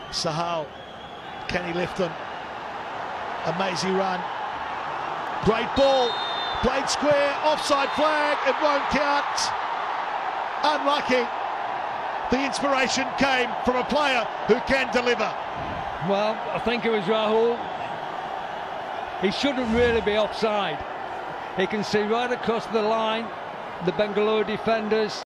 Sahal, can he lift them? Amazing run. Great ball, played square, offside flag, it won't count. Unlucky. The inspiration came from a player who can deliver. Well, I think it was Rahul. He shouldn't really be offside. He can see right across the line, the Bengaluru defenders.